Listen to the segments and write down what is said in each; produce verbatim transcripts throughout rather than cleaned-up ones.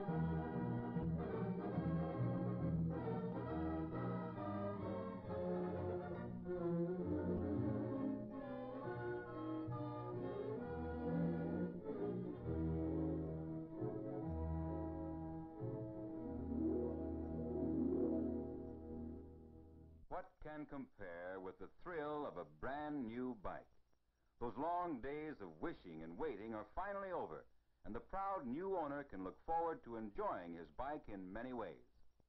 What can compare with the thrill of a brand new bike? Those long days of wishing and waiting are finally over, and the proud new owner can look forward to enjoying his bike in many ways.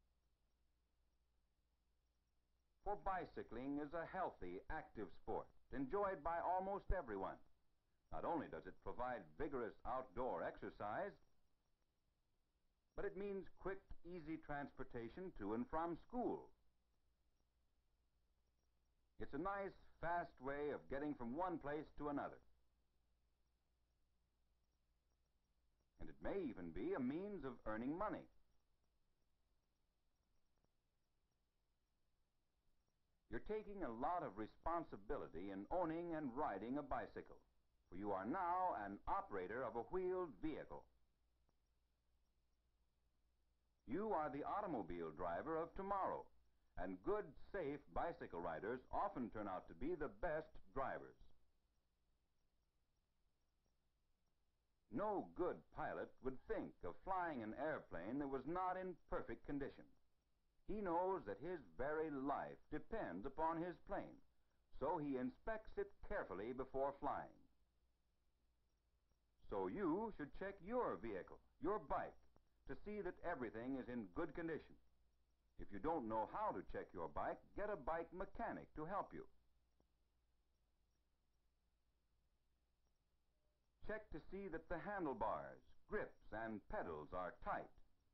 For bicycling is a healthy, active sport, enjoyed by almost everyone. Not only does it provide vigorous outdoor exercise, but it means quick, easy transportation to and from school. It's a nice, fast way of getting from one place to another. And it may even be a means of earning money. You're taking a lot of responsibility in owning and riding a bicycle, for you are now an operator of a wheeled vehicle. You are the automobile driver of tomorrow, and good, safe bicycle riders often turn out to be the best drivers. No good pilot would think of flying an airplane that was not in perfect condition. He knows that his very life depends upon his plane, so he inspects it carefully before flying. So you should check your vehicle, your bike, to see that everything is in good condition. If you don't know how to check your bike, get a bike mechanic to help you. Check to see that the handlebars, grips, and pedals are tight.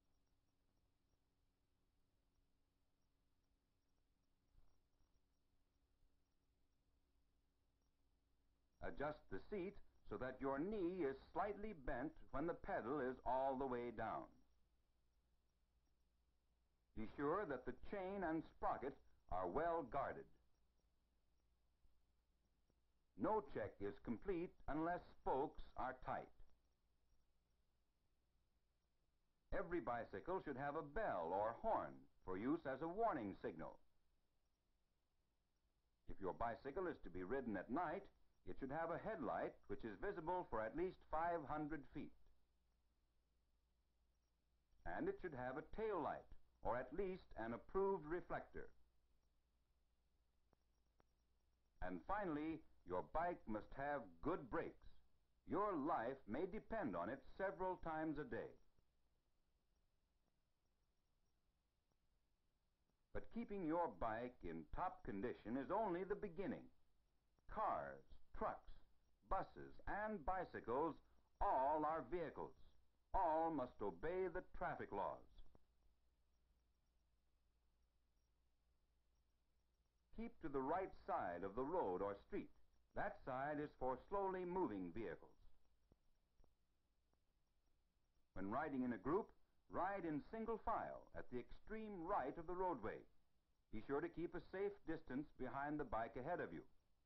Adjust the seat so that your knee is slightly bent when the pedal is all the way down. Be sure that the chain and sprocket are well guarded. No check is complete unless spokes are tight. Every bicycle should have a bell or horn for use as a warning signal. If your bicycle is to be ridden at night, it should have a headlight which is visible for at least five hundred feet. And it should have a tail light, or at least an approved reflector. And finally, your bike must have good brakes. Your life may depend on it several times a day. But keeping your bike in top condition is only the beginning. Cars, trucks, buses, and bicycles, all are vehicles. All must obey the traffic laws. Keep to the right side of the road or street. That side is for slowly moving vehicles. When riding in a group, ride in single file at the extreme right of the roadway. Be sure to keep a safe distance behind the bike ahead of you.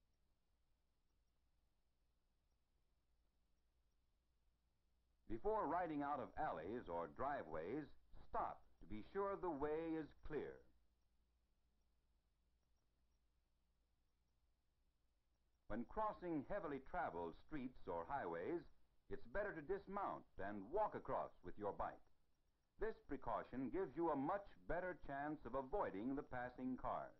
Before riding out of alleys or driveways, stop to be sure the way is clear. When crossing heavily traveled streets or highways, it's better to dismount and walk across with your bike. This precaution gives you a much better chance of avoiding the passing cars.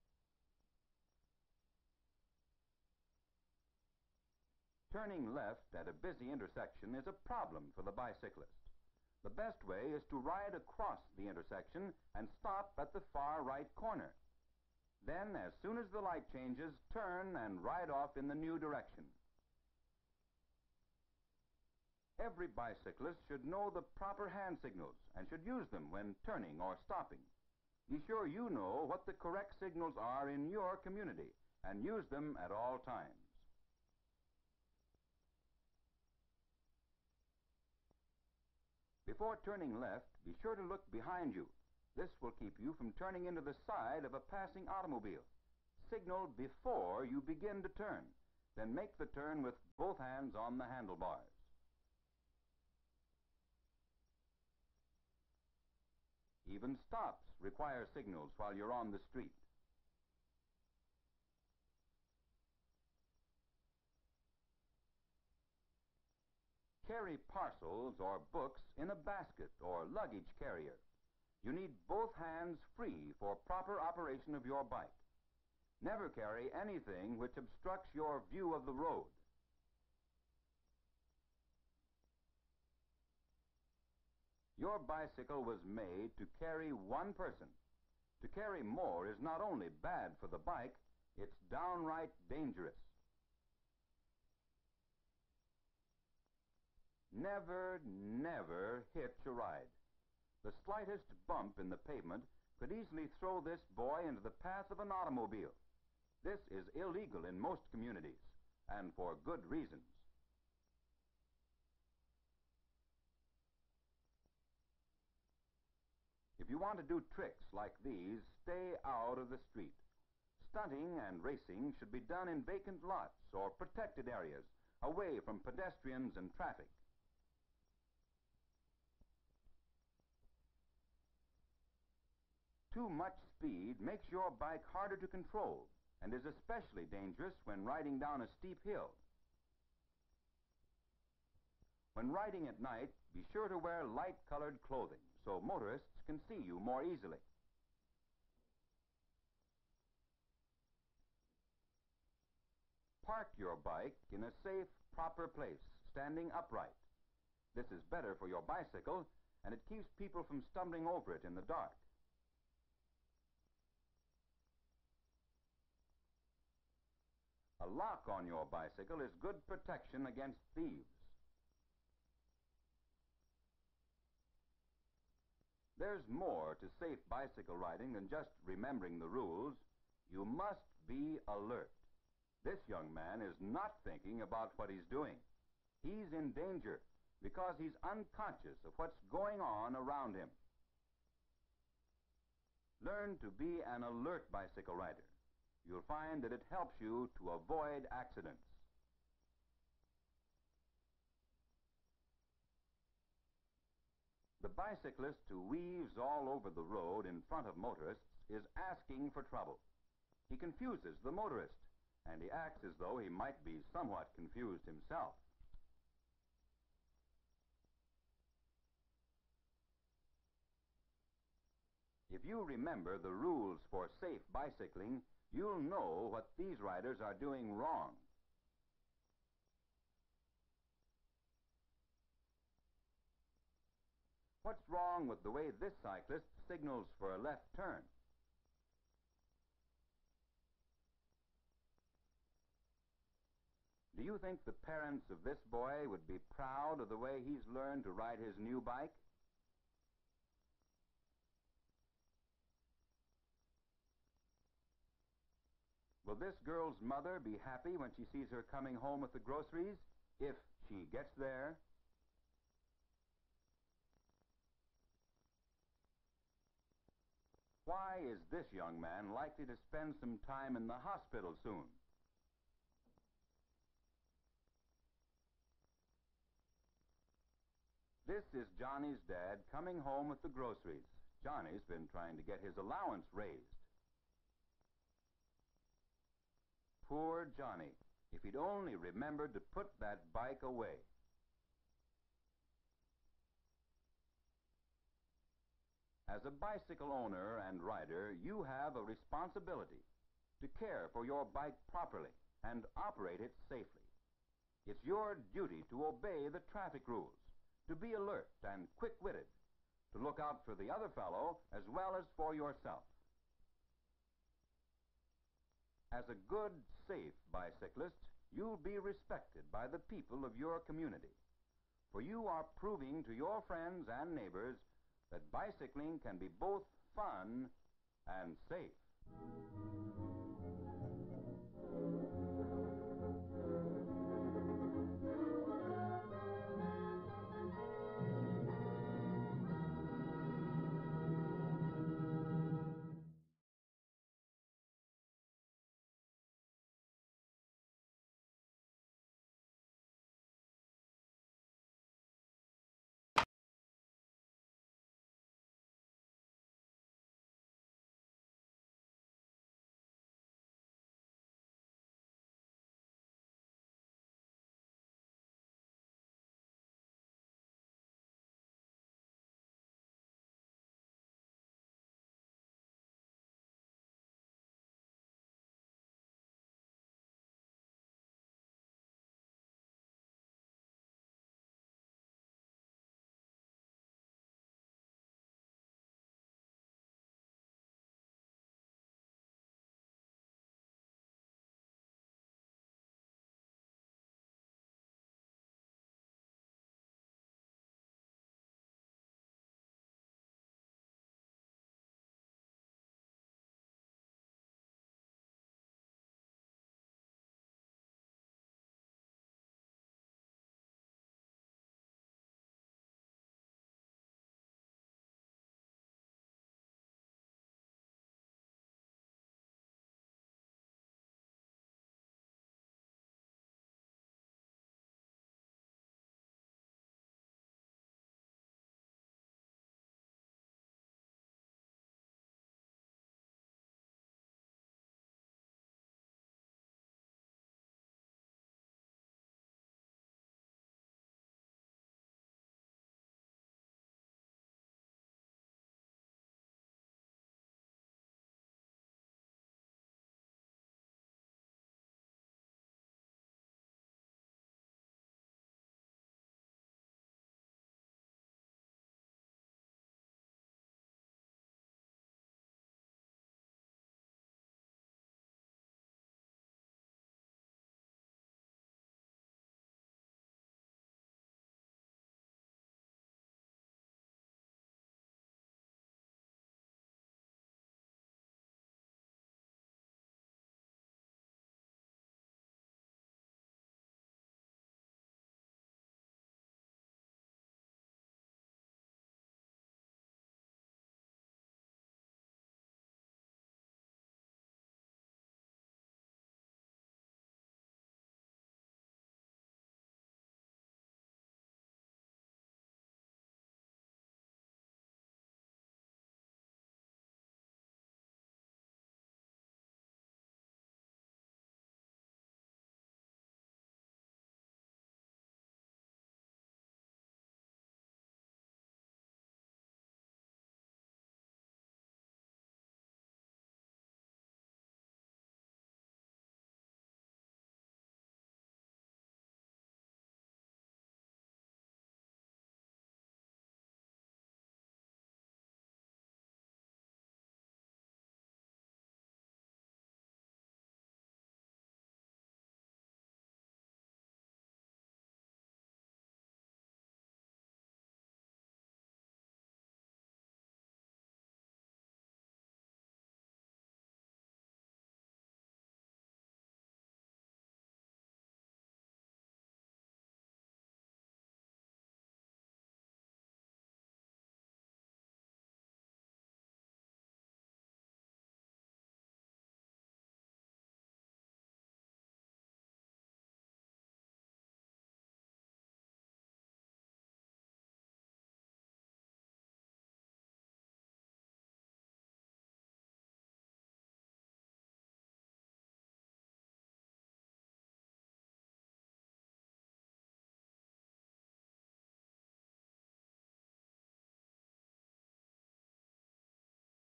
Turning left at a busy intersection is a problem for the bicyclist. The best way is to ride across the intersection and stop at the far right corner. Then, as soon as the light changes, turn and ride off in the new direction. Every bicyclist should know the proper hand signals and should use them when turning or stopping. Be sure you know what the correct signals are in your community and use them at all times. Before turning left, be sure to look behind you. This will keep you from turning into the side of a passing automobile. Signal before you begin to turn. Then make the turn with both hands on the handlebars. Even stops require signals while you're on the street. Carry parcels or books in a basket or luggage carrier. You need both hands free for proper operation of your bike. Never carry anything which obstructs your view of the road. Your bicycle was made to carry one person. To carry more is not only bad for the bike, it's downright dangerous. Never, never hitch a ride. The slightest bump in the pavement could easily throw this boy into the path of an automobile. This is illegal in most communities, and for good reasons. If you want to do tricks like these, stay out of the street. Stunting and racing should be done in vacant lots or protected areas, away from pedestrians and traffic. Too much speed makes your bike harder to control and is especially dangerous when riding down a steep hill. When riding at night, be sure to wear light-colored clothing so motorists can see you more easily. Park your bike in a safe, proper place, standing upright. This is better for your bicycle, and it keeps people from stumbling over it in the dark. A lock on your bicycle is good protection against thieves. There's more to safe bicycle riding than just remembering the rules. You must be alert. This young man is not thinking about what he's doing. He's in danger because he's unconscious of what's going on around him. Learn to be an alert bicycle rider. You'll find that it helps you to avoid accidents. The bicyclist who weaves all over the road in front of motorists is asking for trouble. He confuses the motorist, and he acts as though he might be somewhat confused himself. If you remember the rules for safe bicycling, you'll know what these riders are doing wrong. What's wrong with the way this cyclist signals for a left turn? Do you think the parents of this boy would be proud of the way he's learned to ride his new bike? Will this girl's mother be happy when she sees her coming home with the groceries, if she gets there? Why is this young man likely to spend some time in the hospital soon? This is Johnny's dad coming home with the groceries. Johnny's been trying to get his allowance raised. Poor Johnny, if he'd only remembered to put that bike away. As a bicycle owner and rider, you have a responsibility to care for your bike properly and operate it safely. It's your duty to obey the traffic rules, to be alert and quick-witted, to look out for the other fellow as well as for yourself. As a good, safe bicyclist, you'll be respected by the people of your community, for you are proving to your friends and neighbors that bicycling can be both fun and safe.